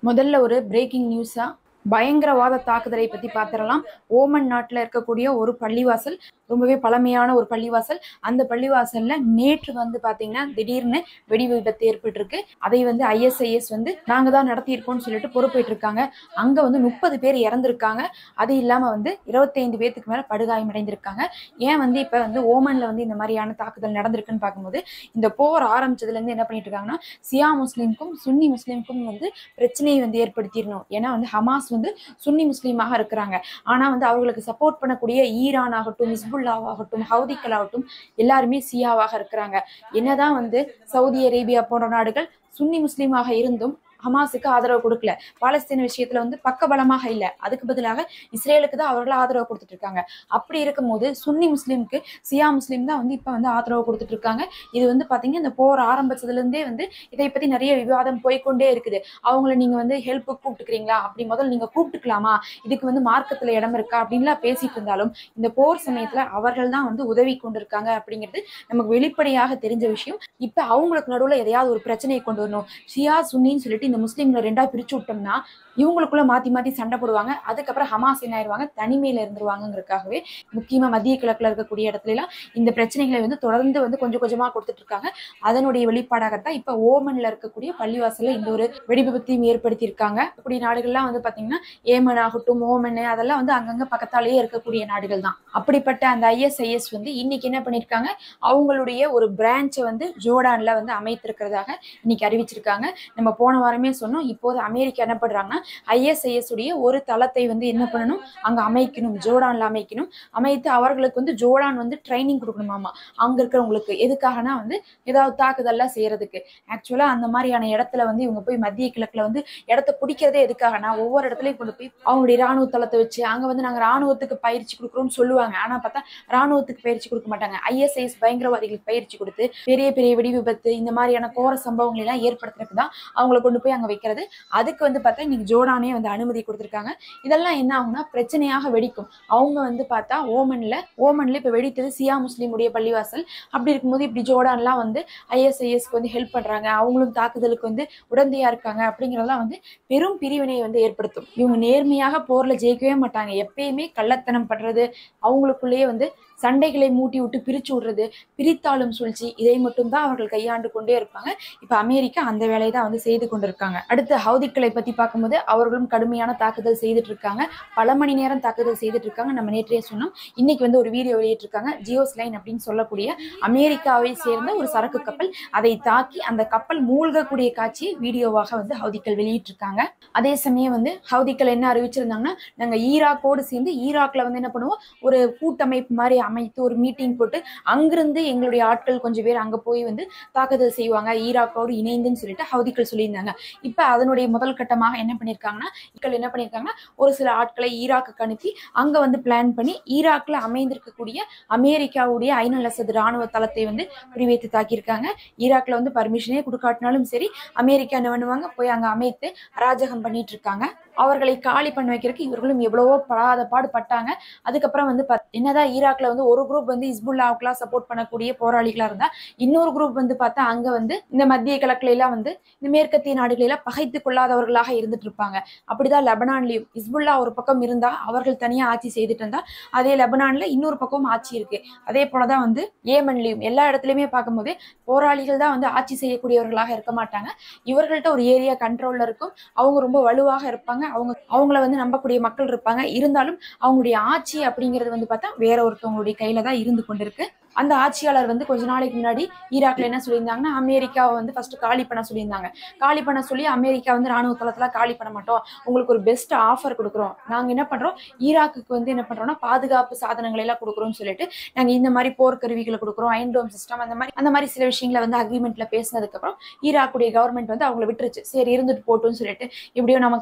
முதல்ல ஒரு பிரேக்கிங் நியூஸா பயங்கரவாத தாக்குதலை பத்தி பார்த்துடலாம். ஓமன் நாட்டில் இருக்கக்கூடிய ஒரு பள்ளிவாசல், ரொம்பவே பழமையான ஒரு பள்ளிவாசல். அந்த பள்ளிவாசல்ல நேற்று பாத்தீங்கன்னா திடீர்னு வெடி விபத்து ஏற்பட்டிருக்கு. அதை ISIS நாங்க தான் நடத்தியிருக்கோம்னு சொல்லிட்டு பொறுப்பேற்று இருக்காங்க. அங்க 30 பேர் இறந்திருக்காங்க. அது இல்லாம 25 பேத்துக்கு மேல படுகாயமடைந்திருக்காங்க. ஏன் இப்ப ஓமன்ல இந்த மாதிரியான தாக்குதல் நடந்திருக்குன்னு பார்க்கும்போது, இந்த போர் ஆரம்பிச்சதுல இருந்து என்ன பண்ணிட்டு இருக்காங்கன்னா, சியா முஸ்லிம்க்கும் சுன்னி முஸ்லிம்க்கும் பிரச்சனையை ஏற்படுத்திடணும். ஏன்னா ஹமாஸ் சுன்னி முஸ்லீமாக இருக்கிறாங்க. ஆனா அவர்களுக்கு சப்போர்ட் பண்ணக்கூடிய ஈரான் ஆகட்டும், ஹிஸ்புல்லாவாகட்டும், ஹவுதிகள் ஆகட்டும் எல்லாருமே சியாவாக இருக்கிறாங்க. என்னதான் சவுதி அரேபியா போன்ற நாடுகள் சுன்னி முஸ்லீமாக இருந்தும் ஹமாஸுக்கு ஆதரவு கொடுக்கல. பாலஸ்தீன விஷயத்துல பக்கபலமாக இல்லை. அதுக்கு பதிலாக இஸ்ரேலுக்கு தான் அவர்கள் ஆதரவு கொடுத்துட்டு இருக்காங்க. அப்படி இருக்கும் போது சுன்னி முஸ்லீமுக்கு சியா முஸ்லீம் தான் இப்ப ஆதரவு கொடுத்துட்டு இருக்காங்க. இது பாத்தீங்கன்னா இந்த போர் ஆரம்பிச்சதுல இருந்தே இதை பத்தி நிறைய விவாதம் போய்கொண்டே இருக்குது. அவங்களை நீங்க ஹெல்ப் கூப்பிட்டுக்கிறீங்களா, அப்படி முதல்ல நீங்க கூப்பிட்டுக்கலாமா, இதுக்கு மார்க்கத்துல இடம் இருக்கா அப்படின்லாம் பேசிட்டு இருந்தாலும் இந்த போர் சமயத்துல அவர்கள் தான் உதவி கொண்டிருக்காங்க அப்படிங்கிறது நமக்கு வெளிப்படையாக தெரிஞ்ச விஷயம். இப்ப அவங்களுக்கு நடுவுல எதையாவது ஒரு பிரச்சனையை கொண்டு வரணும், ஷியா சுன்னின்னு சொல்லிட்டு இந்த முஸ்லீம்களை ரெண்டா பிரிச்சு விட்டோம்னா இவங்களுக்குள்ள மாத்தி மாத்தி சண்டை போடுவாங்க. அதுக்கப்புறம் ஹமாஸ் என்ன ஆயிடுவாங்க, தனிமையில இருந்துருவாங்கிறதுக்காகவே முக்கியமா மத்திய கிழக்குல இருக்கக்கூடிய இடத்துல எல்லாம் இந்த பிரச்சனைகளை தொடர்ந்து கொஞ்சம் கொஞ்சமா கொடுத்துட்டு இருக்காங்க. அதனுடைய வெளிப்பாடாகத்தான் இப்ப ஓமன்ல இருக்கக்கூடிய பள்ளிவாசல்ல இந்த ஒரு வெடிவிபத்தையும் ஏற்படுத்தி இருக்காங்க. இப்படி நாடுகள்லாம் பாத்தீங்கன்னா ஏமன் ஆகட்டும், ஓமன் அதெல்லாம் அங்கங்க பக்கத்தாலேயே இருக்கக்கூடிய நாடுகள் தான். அப்படிப்பட்ட அந்த ISIS இன்னைக்கு என்ன பண்ணிருக்காங்க, அவங்களுடைய ஒரு பிரான்ச்சை ஜோர்டான்ல அமைத்திருக்கிறதாக இன்னைக்கு அறிவிச்சிருக்காங்க. நம்ம போன வாரமே சொன்னோம். இப்போது அமெரிக்கா என்ன பண்றாங்கன்னா, ISIS உடைய ஒரு தளத்தை என்ன பண்ணணும், அங்க அமைக்கணும், ஜோர்டான்ல அமைக்கணும். அமைத்து அவர்களுக்கு ஜோர்டான் ட்ரைனிங் கொடுக்கணுமாமா அங்க இருக்கிறவங்களுக்கு. எதுக்காகனா ஏதாவது தாக்குதல்லாம் செய்யறதுக்கு. ஆக்சுவலா அந்த மாதிரியான இடத்துல இவங்க போய் மத்திய கிழக்குல இடத்தை பிடிக்கிறதே எதுக்காகனா, ஒவ்வொரு இடத்துலயும் கொண்டு போய் அவங்களுடைய ராணுவ தளத்தை வச்சு அங்க நாங்க ராணுவத்துக்கு பயிற்சி கொடுக்குறோம்னு சொல்லுவாங்க. ஆனா பார்த்தா ராணுவத்துக்கு பயிற்சி கொடுக்க மாட்டாங்க. ISIS பயங்கரவாதிகளுக்கு பயிற்சி கொடுத்து பெரிய பெரிய வெடி விபத்து இந்த மாதிரியான கோர சம்பவங்கள் எல்லாம் ஏற்படுத்துறதுக்கு தான் அவங்களை கொண்டு போய் அங்க வைக்கிறது. அதுக்கு பார்த்தா இன்னைக்கு ஜோர்டானே அனுமதி கொடுத்திருக்காங்க. இதெல்லாம் என்ன ஆகும்னா பிரச்சனையாக வெடிக்கும். அவங்க பார்த்தா ஓமன்ல இப்ப வெடித்தது சியா முஸ்லீமுடைய பள்ளிவாசல். அப்படி இருக்கும்போது இப்படி ஜோர்டான்லாம் ISISக்கு ஹெல்ப் பண்றாங்க, அவங்களும் தாக்குதலுக்கு உடந்தையா இருக்காங்க அப்படிங்கறதெல்லாம் பெரும் பிரிவினை ஏற்படுத்தும். இவங்க நேர்மையாக போர்ல ஜெயிக்கவே மாட்டாங்க. எப்பயுமே கள்ளத்தனம் பண்றது, அவங்களுக்குள்ளேயே சண்டைகளை மூட்டி விட்டு பிரிச்சு விடுறது, பிரித்தாளும் சூழ்ச்சி, இதை மட்டும் தான் அவர்கள் கையாண்டு கொண்டே இருப்பாங்க. இப்ப அமெரிக்கா அந்த வேலையை தான் செய்து கொண்டிருக்காங்க. அடுத்து ஹவுதிகளை பத்தி பார்க்கும்போது அவர்களும் கடுமையான தாக்குதல் செய்துட்டு இருக்காங்க. பல மணி நேரம் தாக்குதல் செய்துட்டு இருக்காங்க. நம்ம நேற்றைய சொன்னோம். இன்னைக்கு ஒரு வீடியோ வெளியிட்டிருக்காங்க. ஜியோஸ்லைன் அப்படின்னு சொல்லக்கூடிய அமெரிக்காவை சேர்ந்த ஒரு சரக்கு கப்பல் அதை தாக்கி அந்த கப்பல் மூழ்கக்கூடிய காட்சியை வீடியோவாக ஹவுதிகள் வெளியிட்டிருக்காங்க. அதே சமயம் ஹவுதிகள் என்ன அறிவிச்சிருந்தாங்கன்னா, நாங்க ஈராக்கோடு சேர்ந்து ஈராக்ல என்ன பண்ணுவோம், ஒரு கூட்டமைப்பு மாதிரி அமைத்து ஒரு மீட்டிங் போட்டு அங்கிருந்து எங்களுடைய ஆட்கள் கொஞ்சம் பேர் அங்க போய் தாக்குதல் செய்வாங்க ஈராக்கோடு இணைந்துன்னு சொல்லிட்டு ஹவுதிகள் சொல்லியிருந்தாங்க. இப்ப அதனுடைய முதல் கட்டமாக என்ன பண்ணிருக்காங்கன்னா ஒரு சில ஆட்களை ஈராக்கு அனுப்பி அங்க பிளான் பண்ணி ஈராக்ல அமைந்திருக்கக்கூடிய அமெரிக்காவுடைய ஐநல் அசத் ராணுவ தளத்தை குறிவைத்து தாக்கியிருக்காங்க. ஈராக்ல பர்மிஷனே கொடுக்காட்டினாலும் சரி, அமெரிக்கா என்ன பண்ணுவாங்க, போய் அங்க அமைத்து அராஜகம் பண்ணிட்டு இருக்காங்க. அவர்களை காலி பண்ண வைக்கிறதுக்கு இவர்களும் எவ்வளவோ படாத பாடுபட்டாங்க. அதுக்கப்புறம் என்னதான் ஈராக்ல ஒரு குரூப் ஹிஸ்புல்லாவுக்குலாம் சப்போர்ட் பண்ணக்கூடிய போராளிகளா இருந்தா, இன்னொரு குரூப் பார்த்தா அங்க இந்த மத்திய கிழக்குல எல்லாம் இந்த மேற்கத்திய நாடுகளை எல்லாம் பகைத்து கொள்ளாதவர்களாக இருந்துட்டு இருப்பாங்க. அப்படிதான் லெபனான்லயும் ஹிஸ்புல்லா ஒரு பக்கம் இருந்தா அவர்கள் தனியா ஆட்சி செய்துட்டு இருந்தா, அதே லெபனான்ல இன்னொரு பக்கம் ஆட்சி இருக்கு. அதே போலதான் ஏமன்லயும் எல்லா இடத்துலயுமே பார்க்கும்போது போராளிகள் தான் ஆட்சி செய்யக்கூடியவர்களாக இருக்க மாட்டாங்க. இவர்கள்ட்ட ஒரு ஏரியா கண்ட்ரோல்ல இருக்கும். அவங்க ரொம்ப வலுவாக இருப்பாங்க. அவங்கள நம்பக்கூடிய மக்கள் இருப்பாங்க. இருந்தாலும் அவங்களுடைய ஆட்சி அப்படிங்கிறது பார்த்தா வேற ஒருத்தவங்களுடைய கையில தான் இருந்து கொண்டிருக்கு. அந்த ஆட்சியாளர் கொஞ்ச நாளைக்கு முன்னாடி ஈராக்ல என்ன சொல்லியிருந்தாங்கன்னா, அமெரிக்காவை ஃபர்ஸ்ட் காலி பண்ண சொல்லியிருந்தாங்க. காலி பண்ண சொல்லி அமெரிக்கா ராணுவ தளத்துல காலி பண்ண மாட்டோம், உங்களுக்கு ஒரு பெஸ்ட் ஆஃபர் கொடுக்குறோம், நாங்க என்ன பண்றோம் ஈராக்குக்கு என்ன பண்றோம்னா பாதுகாப்பு சாதனங்களை எல்லாம் கொடுக்குறோம்னு சொல்லிட்டு நாங்க இந்த மாதிரி போர்க்கருவிகளை கொடுக்குறோம், அயன்டோம் சிஸ்டம் அந்த மாதிரி சில விஷயங்களை அக்ரிமெண்ட்ல பேசினதுக்கு அப்புறம் ஈராக்குடைய கவர்மெண்ட் அவங்களை விட்டுருச்சு. சரி இருந்துட்டு போட்டுன்னு சொல்லிட்டு, இப்படியோ நமக்கு ஒரு ஹெல்ப் பண்றாங்க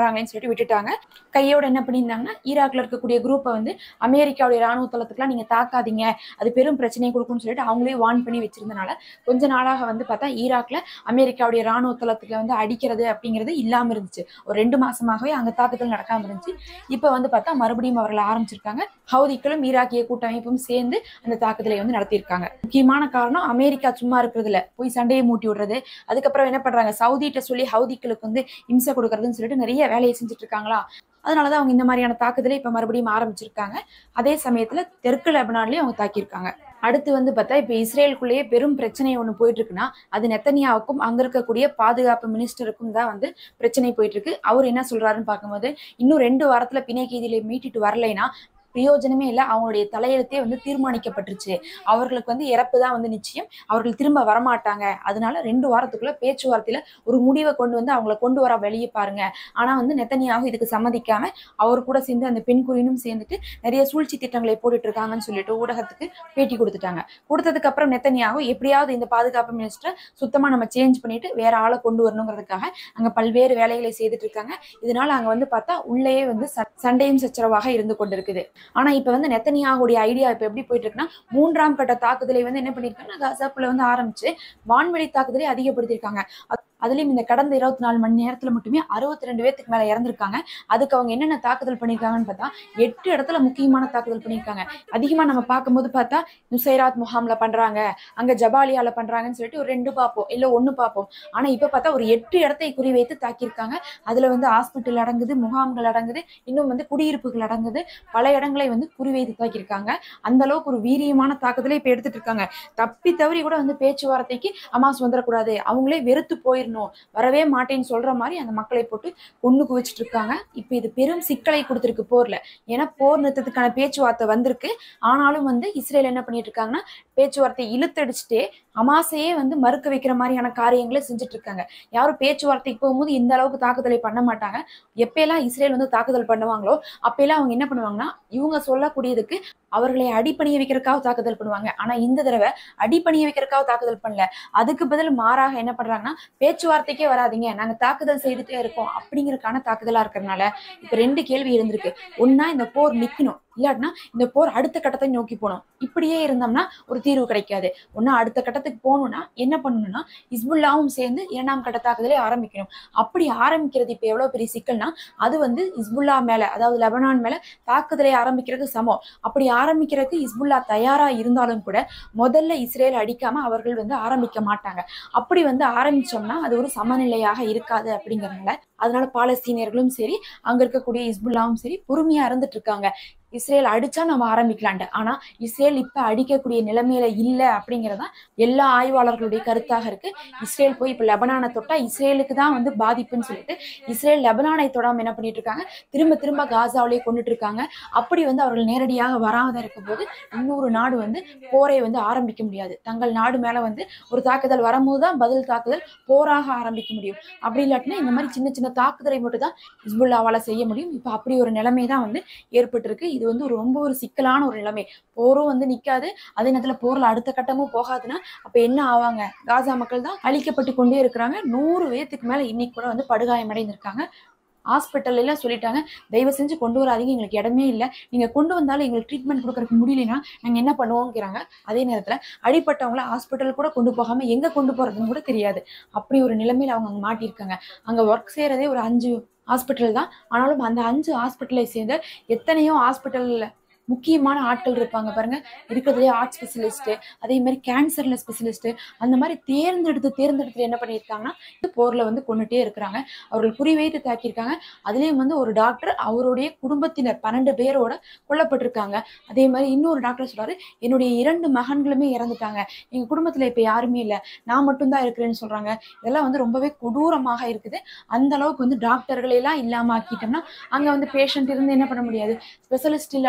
பண்றாங்கன்னு சொல்லிட்டு விட்டுட்டாங்க. கையோட என்ன பண்ணியிருந்தாங்கன்னா, ஈராக்ல இருக்கக்கூடிய குரூப்பை வந்து அமெரிக்காவுடைய ராணுவ தளத்துக்குலாம் நீங்க தாக்காதீங்க, அது பெரும் பிரச்சனையை கொடுக்கும்னு சொல்லிட்டு அவங்களே வார்ன் பண்ணி வச்சிருந்தனால கொஞ்ச நாளாக வந்து பார்த்தா ஈராக்ல அமெரிக்காவுடைய ராணுவ தளத்துக்கு வந்து அடிக்கிறது அப்படிங்கிறது இல்லாம இருந்துச்சு. ஒரு 2 மாசமாகவே அங்க தாக்குதல் நடக்காம இருந்துச்சு. இப்ப வந்து பார்த்தா மறுபடியும் அவர்கள் ஆரம்பிச்சிருக்காங்க. ஹவுதிகளும் ஈராக்கிய கூட்டமைப்பும் சேர்ந்து அந்த தாக்குதலை வந்து நடத்தியிருக்காங்க. முக்கியமான காரணம் அமெரிக்கா சும்மா இருக்கிறதுல போய் சண்டையை மூட்டி விடுறது. அதுக்கப்புறம் என்ன பண்றாங்க, சவுதிட்ட சொல்லி ஹவுதிகளுக்கு வந்து இம்சை கொடுக்கறதுன்னு சொல்லிட்டு நிறைய வேலையை செஞ்சுட்டு இருக்காங்களா. அதனாலதான் அவங்க இந்த மாதிரியான தாக்குதலை இப்ப மறுபடியும் ஆரம்பிச்சிருக்காங்க. அதே சமயத்துல தெற்கு லெபனான்லயும் அவங்க தாக்கியிருக்காங்க. அடுத்து வந்து பார்த்தா இப்ப இஸ்ரேலுக்குள்ளேயே பெரும் பிரச்சனை ஒண்ணு போயிட்டு இருக்குன்னா அது நெத்தனியாவுக்கும் அங்க இருக்கக்கூடிய பாதுகாப்பு மினிஸ்டருக்கும் தான் வந்து பிரச்சனை போயிட்டு இருக்கு. அவர் என்ன சொல்றாருன்னு பார்க்கும்போது, இன்னும் 2 வாரத்துல பிணை கைதிகளை மீட்டிட்டு வரலைன்னா பிரயோஜனமே இல்லை, அவங்களுடைய தலையெழுத்தே வந்து தீர்மானிக்கப்பட்டுருச்சு, அவர்களுக்கு வந்து இறப்பு தான் வந்து நிச்சயம், அவர்கள் திரும்ப வரமாட்டாங்க, அதனால 2 வாரத்துக்குள்ள பேச்சுவார்த்தையில ஒரு முடிவை கொண்டு வந்து அவங்கள கொண்டு வர வெளியே பாருங்க. ஆனா வந்து நெத்தனியாகு இதுக்கு சம்மதிக்காம அவர் கூட சேர்ந்து அந்த பெண் குறினும் சேர்ந்துட்டு நிறைய சூழ்ச்சி திட்டங்களை போட்டுட்டு இருக்காங்கன்னு சொல்லிட்டு ஊடகத்துக்கு பேட்டி கொடுத்துட்டாங்க. கொடுத்ததுக்கு அப்புறம் நெத்தனியாகு எப்படியாவது இந்த பாதுகாப்பு மினிஸ்டரை சுத்தமா நம்ம சேஞ்ச் பண்ணிட்டு வேற ஆளை கொண்டு வரணுங்கிறதுக்காக அங்க பல்வேறு வேலைகளை செய்துட்டு இருக்காங்க. இதனால அங்க வந்து பார்த்தா உள்ளேயே வந்து சண்டையும் சச்சரவாக இருந்து கொண்டிருக்குது. ஆனா இப்ப வந்து நெத்தனியாகுடைய ஐடியா இப்ப எப்படி போயிட்டு இருக்குன்னா, 3ஆம் கட்ட தாக்குதலை வந்து என்ன பண்ணிருக்காங்கன்னா காசாக்குள்ள வந்து ஆரம்பிச்சு வான்வெளி தாக்குதலை அதிகப்படுத்திருக்காங்க. அதுலயும் இந்த கடந்த 24 மணி நேரத்துல மட்டுமே 62 பேத்துக்கு மேல இறந்திருக்காங்க. அதுக்கு அவங்க என்னென்ன தாக்குதல் பண்ணிருக்காங்கன்னு பார்த்தா 8 இடத்துல முக்கியமான தாக்குதல் பண்ணிருக்காங்க. அதிகமா நம்ம பார்க்கும்போது பார்த்தா நுசைராத் முகாம்ல பண்றாங்க, அங்க ஜபாலியால பண்றாங்கன்னு சொல்லிட்டு ஒரு 2 பார்ப்போம், இல்ல 1 பார்ப்போம். ஆனா இப்ப பார்த்தா ஒரு 8 இடத்தை குறிவைத்து தாக்கியிருக்காங்க. அதுல வந்து ஹாஸ்பிட்டல் அடங்குது, முகாம்கள் அடங்குது, இன்னும் வந்து குடியிருப்புகள் அடங்குது, பல இடங்களை வந்து குறிவைத்து தாக்கியிருக்காங்க. அந்த அளவுக்கு ஒரு வீரியமான தாக்குதலை இப்ப எடுத்துட்டு இருக்காங்க. தப்பி தவறி கூட வந்து பேச்சுவார்த்தைக்கு ஹமாஸ் வந்துடக்கூடாது, அவங்களே வெறுத்து போயிடணும், வரவே மாட்டேன்னு சொல்ற மாதிரி அந்த மக்களை போட்டு கொண்டு குவிச்சிட்டு இருக்காங்க. இப்ப இது பெரும் சிக்கலை கொடுத்திருக்கு போர்ல. ஏன்னா போர் நிறுத்தத்துக்கான பேச்சுவார்த்தை வந்திருக்கு. ஆனாலும் வந்து இஸ்ரேல் என்ன பண்ணிட்டு இருக்காங்கன்னா பேச்சுவார்த்தை இழுத்தடிச்சுட்டே ஹமாஸையே வந்து மறுக்க வைக்கிற மாதிரியான காரியங்களை செஞ்சுட்டு இருக்காங்க. யாரும் பேச்சுவார்த்தைக்கு போகும்போது இந்த அளவுக்கு தாக்குதலை பண்ண மாட்டாங்க. எப்பெல்லாம் இஸ்ரேல் வந்து தாக்குதல் பண்ணுவாங்களோ அப்பெல்லாம் அவங்க என்ன பண்ணுவாங்கன்னா இவங்க சொல்லக்கூடியதுக்கு அவர்களை அடிப்பணிய வைக்கிறதுக்காக தாக்குதல் பண்ணுவாங்க. ஆனா இந்த தடவை அடிப்பணிய வைக்கிறதுக்காக தாக்குதல் பண்ணல, அதுக்கு பதில் மாறாக என்ன பண்றாங்கன்னா பேச்சுவார்த்தைக்கே வராதிங்க, நாங்க தாக்குதல் செய்துட்டே இருக்கோம் அப்படிங்கறதுக்கான தாக்குதலா இருக்கிறதுனால இப்ப 2 கேள்வி இருந்திருக்கு. ஒன்னா இந்த போர் நிக்கணும், இல்லாட்டினா இந்த போர் அடுத்த கட்டத்தை நோக்கி போகணும். இப்படியே இருந்தோம்னா ஒரு தீர்வு கிடைக்காது. ஒன்னா அடுத்த கட்டத்துக்கு போகணும்னா என்ன பண்ணணும்னா ஹிஸ்புல்லாவும் சேர்ந்து 2ஆம் கட்ட தாக்குதலை ஆரம்பிக்கணும். அப்படி ஆரம்பிக்கிறது இப்ப எவ்வளவு பெரிய சிக்கல்னா அது வந்து ஹிஸ்புல்லா மேல, அதாவது லெபனான் மேல தாக்குதலை ஆரம்பிக்கிறதுக்கு சமம். அப்படி ஆரம்பிக்கிறதுக்கு ஹிஸ்புல்லா தயாரா இருந்தாலும் கூட முதல்ல இஸ்ரேல் அடிக்காம அவர்கள் வந்து ஆரம்பிக்க மாட்டாங்க. அப்படி வந்து ஆரம்பிச்சோம்னா அது ஒரு சமநிலையாக இருக்காது அப்படிங்கறதுனால அதனால பாலஸ்தீனியர்களும் சரி அங்க இருக்கக்கூடிய ஹிஸ்புல்லாவும் சரி பொறுமையா இருந்துட்டு இருக்காங்க. இஸ்ரேல் அடிச்சா நம்ம ஆரம்பிக்கலான்ட்டு. ஆனா இஸ்ரேல் இப்ப அடிக்கக்கூடிய நிலைமையில இல்ல அப்படிங்கறதா எல்லா ஆய்வாளர்களுடைய கருத்தாக இருக்கு. இஸ்ரேல் போய் இப்ப லெபனானை தொட்டா இஸ்ரேலுக்கு தான் வந்து பாதிப்புன்னு சொல்லிட்டு இஸ்ரேல் லெபனானை தொடாம என்ன பண்ணிட்டு இருக்காங்க, திரும்ப திரும்ப காசாவிலேயே கொண்டுட்டு இருக்காங்க. அப்படி வந்து அவர்கள் நேரடியாக வராத இருக்கும் போது இன்னொரு நாடு வந்து போரை வந்து ஆரம்பிக்க முடியாது. தங்கள் நாடு மேல வந்து ஒரு தாக்குதல் வரும்போதுதான் பதில் தாக்குதல் போராக ஆரம்பிக்க முடியும். அப்படி இல்லாட்டினா இந்த மாதிரி சின்ன சின்ன தாக்குதலை மட்டும் தான் ஹிஸ்புல்லாவால செய்ய முடியும். இப்ப அப்படி ஒரு நிலைமை தான் வந்து ஏற்பட்டு இருக்கு. இது வந்து ரொம்ப ஒரு சிக்கலான ஒரு நிலைமை. போரும் வந்து நிக்காது, அதே நேரத்துல போர்ல அடுத்த கட்டமும் போகாதுன்னா அப்ப என்ன ஆவாங்க? காசா மக்கள் தான் அழிக்கப்பட்டு கொண்டே இருக்கிறாங்க. 100 பேத்துக்கு மேல இன்னைக்கு கூட வந்து படுகாயமடைந்திருக்காங்க. ஹாஸ்பிட்டல் எல்லாம் சொல்லிட்டாங்க, தயவு செஞ்சு கொண்டு வராதீங்க, எங்களுக்கு இடமே இல்லை, நீங்க கொண்டு வந்தாலும் எங்களுக்கு ட்ரீட்மெண்ட் கொடுக்கறதுக்கு முடியலன்னா நாங்க என்ன பண்ணுவோங்கிறாங்க. அதே நேரத்துல அடிப்பட்டவங்கள ஹாஸ்பிட்டல் கூட கொண்டு போகாம எங்க கொண்டு போறதுன்னு கூட தெரியாது. அப்படி ஒரு நிலைமையில அவங்க அங்க மாட்டியிருக்காங்க. அங்க ஒர்க் செய்யறதே ஒரு 5 ஹாஸ்பிட்டல் தான். ஆனாலும் அந்த 5 ஹாஸ்பிட்டலை சேர்ந்த எத்தனையோ ஹாஸ்பிட்டல்ல முக்கியமான ஆட்கள் இருப்பாங்க பாருங்க. இருக்கிறதுலே ஹார்ட் ஸ்பெஷலிஸ்ட், அதே மாதிரி கேன்சர்ல ஸ்பெஷலிஸ்ட், அந்த மாதிரி தேர்ந்தெடுத்து என்ன பண்ணியிருக்காங்கன்னா போர்ல வந்து கொண்டுட்டே இருக்கிறாங்க. அவர்கள் குறிவைத்து தாக்கியிருக்காங்க. அதுலயும் வந்து ஒரு டாக்டர் அவருடைய குடும்பத்தினர் 12 பேரோட கொல்லப்பட்டிருக்காங்க. அதே மாதிரி இன்னொரு டாக்டர் சொல்றாரு, என்னுடைய 2 மகன்களுமே இறந்துட்டாங்க, எங்க குடும்பத்துல இப்ப யாருமே இல்லை, நான் மட்டும்தான் இருக்கிறேன்னு சொல்றாங்க. இதெல்லாம் வந்து ரொம்பவே கொடூரமாக இருக்குது. அந்த அளவுக்கு வந்து டாக்டர்களை எல்லாம் இல்லாம ஆக்கிட்டோம்னா அங்க வந்து பேஷண்ட் இருந்து என்ன பண்ண முடியாது, ஸ்பெஷலிஸ்ட் இல்லாட்டினா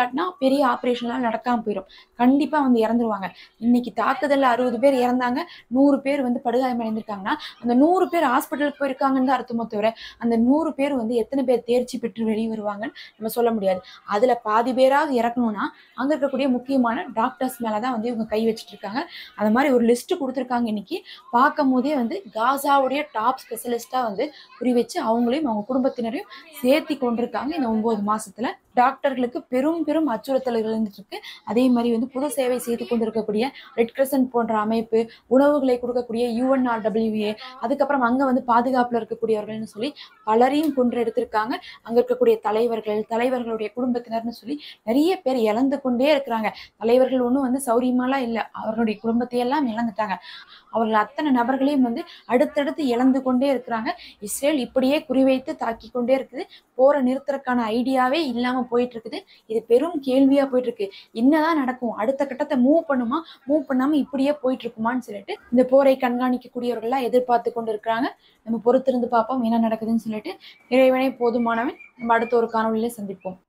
பெரிய ஆப்ரேஷன்லாம் நடக்காம போயிடும். கண்டிப்பா வந்து இறந்துருவாங்க. இன்னைக்கு தாக்குதல்ல 60 பேர் இறந்தாங்க, 100 பேர் வந்து படுகாயமடைந்திருக்காங்கன்னா அந்த 100 பேர் ஹாஸ்பிட்டலுக்கு போயிருக்காங்கன்னு தான் அர்த்தமோ தவிர அந்த 100 பேர் வந்து எத்தனை பேர் தேர்ச்சி பெற்று வெளியே வருவாங்கன்னு நம்ம சொல்ல முடியாது. அதுல பாதி பேராவது இறக்கணும்னா அங்க இருக்கக்கூடிய முக்கியமான டாக்டர்ஸ் மேலதான் வந்து இவங்க கை வச்சுட்டு இருக்காங்க. அந்த மாதிரி ஒரு லிஸ்ட் கொடுத்துருக்காங்க. இன்னைக்கு பார்க்கும் போதே வந்து காசாவுடைய டாப் ஸ்பெஷலிஸ்டா வந்து குறி வச்சு அவங்களையும் அவங்க குடும்பத்தினரையும் சேர்த்தி கொண்டிருக்காங்க. இந்த 9 மாசத்துல டாக்டர்களுக்கு பெரும் பெரும் அச்சுறுத்தல்கள் இருந்துட்டு இருக்கு. அதே மாதிரி வந்து பொது சேவை செய்து கொண்டிருக்கக்கூடிய ரெட் கிரசன்ட் போன்ற அமைப்பு, உணவுகளை கொடுக்கக்கூடிய UNRWA, அதுக்கப்புறம் அங்க வந்து பாதுகாப்புல இருக்கக்கூடியவர்கள்னு சொல்லி பலரையும் கொன்று எடுத்திருக்காங்க. அங்க இருக்கக்கூடிய தலைவர்களுடைய குடும்பத்தினர்னு சொல்லி நிறைய பேர் இழந்து கொண்டே இருக்கிறாங்க. தலைவர்கள் ஒன்றும் வந்து சௌரியமாலாம் இல்லை, அவர்களுடைய குடும்பத்தையெல்லாம் இழந்துட்டாங்க. அவர்கள் அத்தனை நபர்களையும் வந்து அடுத்தடுத்து இழந்து கொண்டே இருக்கிறாங்க. இஸ்ரேல் இப்படியே குறிவைத்து தாக்கி கொண்டே இருக்குது. போரை நிறுத்துறதுக்கான ஐடியாவே இல்லாம போயிட்டு இருக்குது. இது பெரும் கேள்வியா போயிட்டு இருக்கு. என்னதான் நடக்கும், அடுத்த கட்டத்தை மூவ் பண்ணுமா, மூவ் பண்ணாம இப்படியே போயிட்டு இருக்குமான்னு சொல்லிட்டு இந்த போரை கண்காணிக்கக்கூடியவர்கள்லாம் எதிர்பார்த்து கொண்டு இருக்கிறாங்க. நம்ம பொறுத்திருந்து பார்ப்போம் என்ன நடக்குதுன்னு சொல்லிட்டு. இறைவனே போதுமானவன். நம்ம அடுத்த ஒரு காணொலியில சந்திப்போம்.